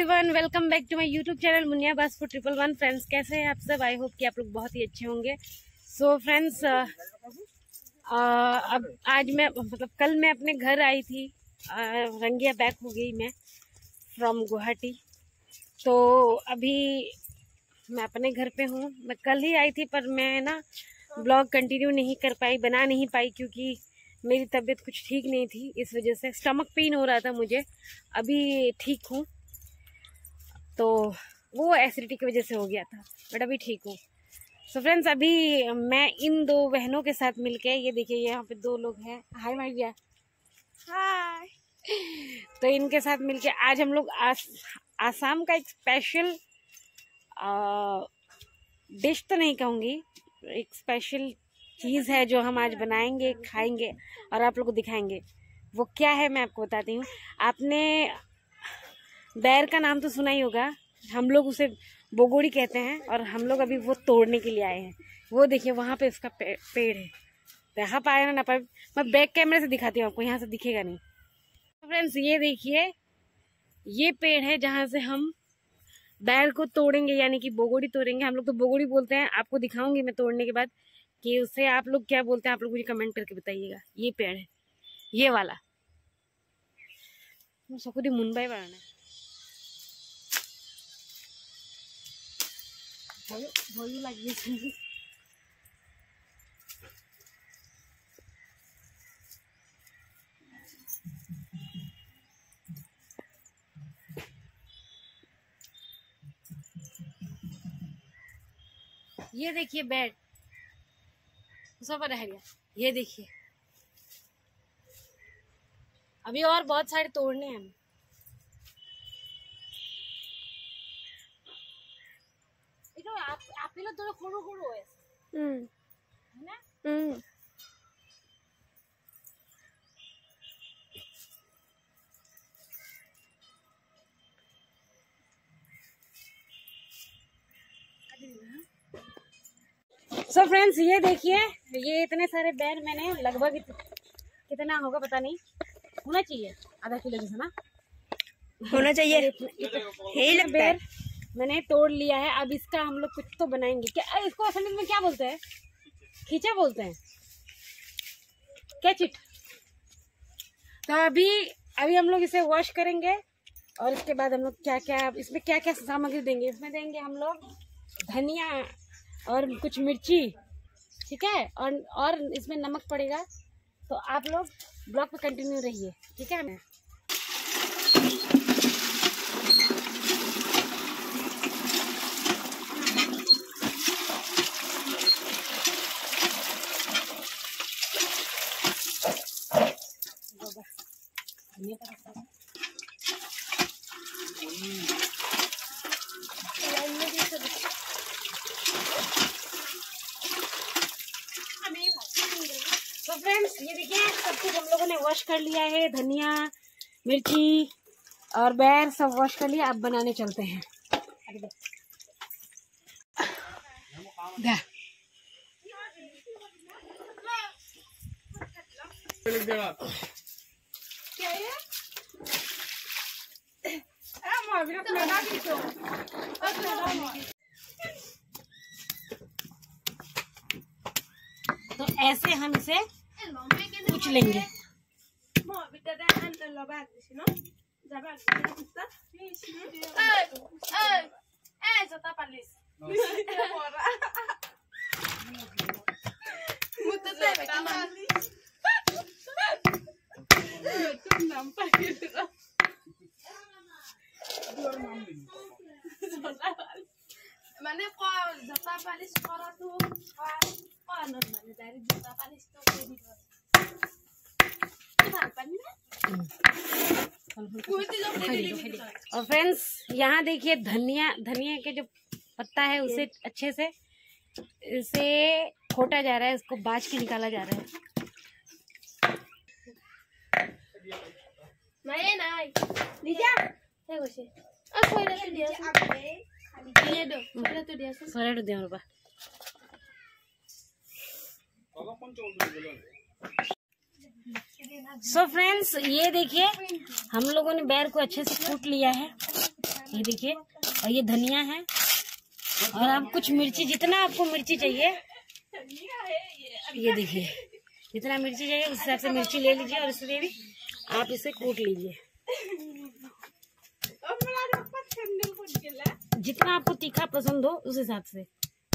Everyone, welcome back to my YouTube channel Muniya बस for 111। Friends, कैसे हैं आप सब? आई होप कि आप लोग बहुत ही अच्छे होंगे। सो फ्रेंड्स, अब आज मैं कल मैं अपने घर आई थी, रंगिया बैक हो गई मैं फ्रॉम गुवाहाटी। तो अभी मैं अपने घर पे हूँ। मैं कल ही आई थी पर मैं ना ब्लॉग कंटिन्यू नहीं कर पाई, बना नहीं पाई, क्योंकि मेरी तबीयत कुछ ठीक नहीं थी। इस वजह से स्टमक पेन हो रहा था मुझे। अभी ठीक हूँ, तो वो एसिडिटी की वजह से हो गया था, बट अभी ठीक हूँ। सो फ्रेंड्स, अभी मैं इन दो बहनों के साथ मिलके, ये देखिए यहाँ पे दो लोग हैं। हाय भैया। हाय। तो इनके साथ मिलके आज हम लोग आसाम का एक स्पेशल डिश तो नहीं कहूँगी, एक स्पेशल चीज़ है जो हम आज बनाएंगे, खाएंगे और आप लोग को दिखाएंगे। वो क्या है मैं आपको बताती हूँ। आपने बैर का नाम तो सुना ही होगा, हम लोग उसे बोगोड़ी कहते हैं, और हम लोग अभी वो तोड़ने के लिए आए हैं। वो देखिए वहाँ पे उसका पेड़ है। यहाँ पाए ना पाए, मैं बैक कैमरे से दिखाती हूँ आपको, यहाँ से दिखेगा नहीं। तो फ्रेंड्स, ये देखिए, ये पेड़ है जहाँ से हम बैर को तोड़ेंगे, यानी कि बोगोड़ी तोड़ेंगे। हम लोग तो बोगोड़ी बोलते हैं। आपको दिखाऊंगी मैं तोड़ने के बाद कि उसे आप लोग क्या बोलते हैं। आप लोग मुझे कमेंट करके बताइएगा। ये पेड़ है, ये वाला सकुदी मुंबई वाला है। भय लगी। ये देखिए बेड सब रह गया। ये देखिए, अभी और बहुत सारे तोड़ने हैं। आप थोड़ा खोड़ो खोड़ो है ना। सो फ्रेंड्स, ये देखिए, ये इतने सारे बैर मैंने लगभग कितना होगा पता नहीं, होना चाहिए आधा किलो जैसा ना होना चाहिए। यही बैर मैंने तोड़ लिया है। अब इसका हम लोग कुछ तो बनाएंगे। क्या इसको असल में क्या बोलते हैं? खींचा बोलते हैं क्या, चिट? तो अभी हम लोग इसे वॉश करेंगे, और इसके बाद हम लोग इसमें क्या क्या सामग्री देंगे। इसमें देंगे हम लोग धनिया और कुछ मिर्ची, ठीक है, और इसमें नमक पड़ेगा। तो आप लोग ब्लॉग पे कंटिन्यू रहिए, ठीक है। मैं तो फ्रेंड्स, ये देखिए, सब कुछ हम लोगों ने वॉश कर लिया है। धनिया, मिर्ची और बैर सब वॉश कर लिया। अब बनाने चलते हैं। तो ऐसे हम इसे कुछ लेंगे। Mana kau jatah palis kora tu kau normal dari jatah palis tu jadi और फ्रेंड्स, यहाँ देखिए, धनिया के जो पत्ता है उसे अच्छे से इसे खोटा जा रहा है, इसको बाज के निकाला जा रहा है। नहीं नहीं लीजा है कुछ और कोई तो दिया ये दो मेरा तो दिया से सारे दे और बा। सो फ्रेंड्स, ये देखिए, हम लोगों ने बैर को अच्छे से कूट लिया है। ये देखिए, और ये धनिया है, और आप कुछ मिर्ची, जितना आपको मिर्ची चाहिए, ये देखिए जितना मिर्ची चाहिए उस हिसाब से मिर्ची ले लीजिए, और इसलिए भी आप इसे कूट लीजिए। जितना आपको तीखा पसंद हो उस हिसाब से।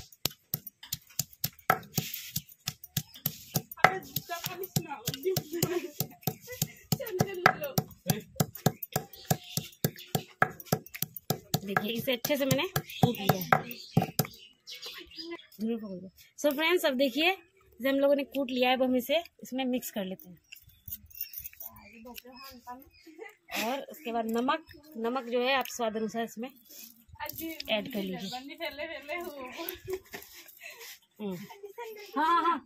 देखिए इसे अच्छे से मैंने कूट लिया है। सो फ्रेंड्स, अब देखिए जैसे हम लोगों ने कूट लिया है, अब हम इसे इसमें मिक्स कर लेते हैं। और उसके बाद नमक जो है आप स्वाद अनुसार इसमें ऐड कर लीजिए। हाँ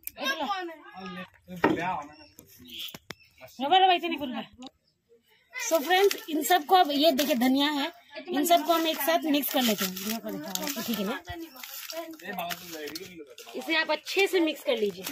सो फ्रेंड्स, इन सब को अब ये देखिए धनिया है, इन सब को हम एक साथ मिक्स कर लेते हैं। ठीक है ना, इसे आप अच्छे से मिक्स कर लीजिए।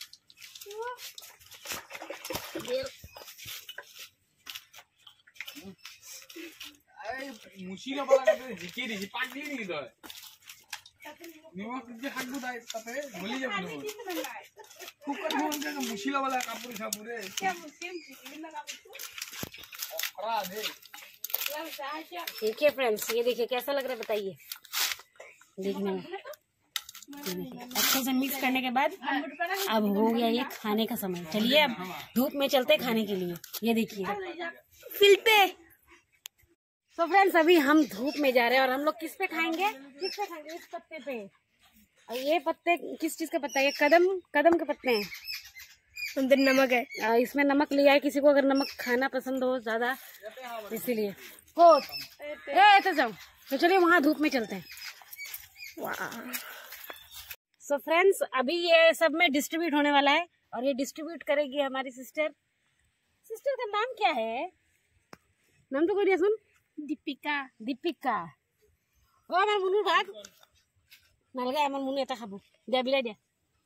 देखिए फ्रेंड्स, ये देखिए कैसा लग रहा है बताइए देखने में। अच्छे से मिक्स करने के बाद अब हो गया ये खाने का समय। चलिए अब धूप में चलते खाने के लिए। ये देखिए फील्ड पे। तो फ्रेंड्स, अभी हम धूप में जा रहे हैं और हम लोग किस पे खाएंगे? इस पत्ते पे। और ये पत्ते किस चीज का पत्ता है? ये कदम के पत्ते हैं। अंदर नमक है, इसमें नमक लिया है। किसी को अगर नमक खाना पसंद हो ज्यादा, इसीलिए तो जाओ। तो चलिए वहाँ धूप में चलते हैं। सो फ्रेंड्स, अभी ये सब में डिस्ट्रीब्यूट होने वाला है और ये डिस्ट्रीब्यूट करेगी हमारी सिस्टर का नाम क्या है? नाम तो कोई सुन। दीपिका। ओ আমার মুনু ভাগ নালগা, আমার মুনু এটা খাবো। দিয়া বিলাই দিয়া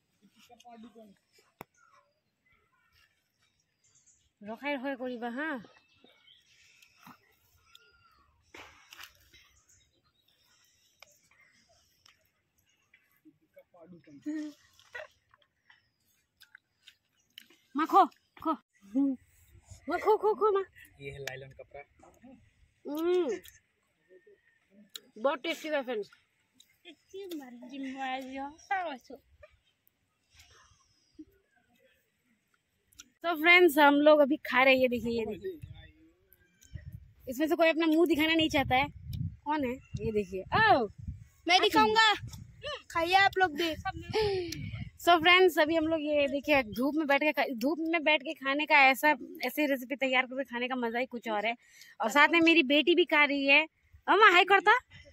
ৰখাই ৰখাই কৰিবা হা। माँ खो माँ। ये है लाइलन कपड़ा। बहुत टेस्टी है फ्रेंड्स। तो फ्रेंड्स, हम लोग अभी खा रहे हैं। ये देखिए इसमें से कोई अपना मुंह दिखाना नहीं चाहता है। कौन है? ये देखिए। ओ मैं दिखाऊंगा, खाइए आप लोग भी। सो फ्रेंड्स, अभी हम लोग ये देखिए धूप में बैठ के खाने का ऐसे रेसिपी तैयार करके खाने का मजा ही कुछ और है। और साथ में मेरी बेटी भी खा रही है। अम्मा हाय करता।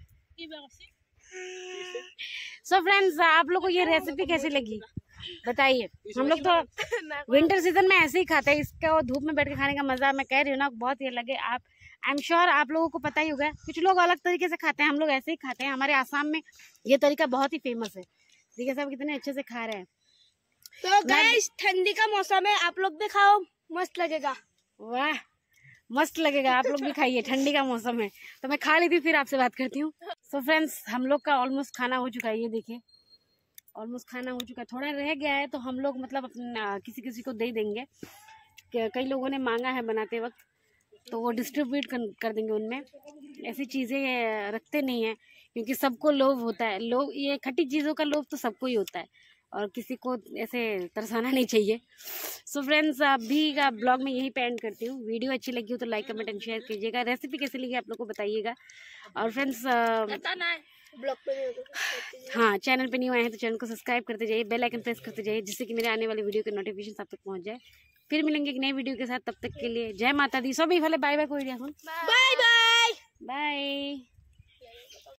सो फ्रेंड्स, आप लोग को ये रेसिपी कैसी लगी बताइए। हम लोग तो विंटर सीजन में ऐसे ही खाते हैं इसका, और धूप में बैठ के खाने का मजा मैं कह रही हूँ ना बहुत ये लगे। आई एम श्योर आप लोगों को पता ही होगा। कुछ लोग अलग तरीके से खाते हैं, हम लोग ऐसे ही खाते हैं। हमारे आसाम में ये तरीका बहुत ही फेमस है। देखिए सब कितने अच्छे से खा रहे हैं। तो गाइस, ठंडी का मौसम है, आप लोग भी खाओ, मस्त लगेगा। वाह, मस्त लगेगा। आप लोग भी खाइए, ठंडी का मौसम है। तो मैं खा ली थी, फिर आपसे बात करती हूँ। सो फ्रेंड्स, हम लोग का ऑलमोस्ट खाना हो चुका है। ये देखिए ऑलमोस्ट खाना हो चुका है। थोड़ा रह गया है तो हम लोग मतलब अपना किसी को दे देंगे। कई लोगों ने मांगा है बनाते वक्त, तो वो डिस्ट्रीब्यूट कर देंगे। उनमें ऐसी चीज़ें रखते नहीं है क्योंकि सबको लोभ होता है। ये खट्टी चीज़ों का लोभ तो सबको ही होता है और किसी को ऐसे तरसाना नहीं चाहिए। सो फ्रेंड्स, अभी का ब्लॉग में यही पे एंड करती हूँ। वीडियो अच्छी लगी हो तो लाइक कमेंट एंड शेयर कीजिएगा। रेसिपी कैसी लगी आप लोग को बताइएगा। और फ्रेंड्स, ब्लॉग पे हाँ, चैनल पे न्यू आए हैं तो चैनल को सब्सक्राइब करते जाइए, बेल आइकन प्रेस करते जाइए, जिससे कि मेरे आने वाले वीडियो के नोटिफिकेशन आप तक पहुँच जाए। फिर मिलेंगे एक नई वीडियो के साथ। तब तक के लिए जय माता दी। सभी भले बाय बाय। कोई बाय बाय।